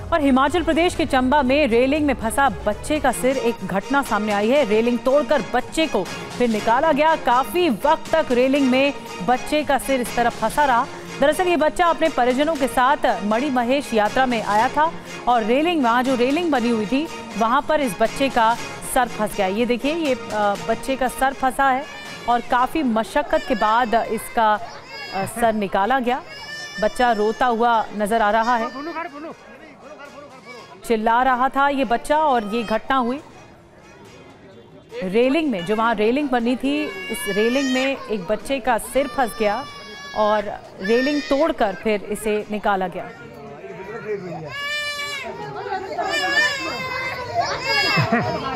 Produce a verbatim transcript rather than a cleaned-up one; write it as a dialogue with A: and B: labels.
A: और हिमाचल प्रदेश के चंबा में रेलिंग में फंसा बच्चे का सिर, एक घटना सामने आई है। रेलिंग तोड़कर बच्चे को फिर निकाला गया। काफी वक्त तक रेलिंग में बच्चे का सिर इस तरह फंसा रहा। दरअसल ये बच्चा अपने परिजनों के साथ मणिमहेश यात्रा में आया था और रेलिंग, वहाँ जो रेलिंग बनी हुई थी वहाँ पर इस बच्चे का सर फंस गया। ये देखिए, ये बच्चे का सर फंसा है और काफी मशक्कत के बाद इसका सर निकाला गया। बच्चा रोता हुआ नजर आ रहा है, चिल्ला रहा था ये बच्चा और ये घटना हुई रेलिंग में। जो वहाँ रेलिंग बनी थी, इस रेलिंग में एक बच्चे का सिर फंस गया और रेलिंग तोड़कर फिर इसे निकाला गया।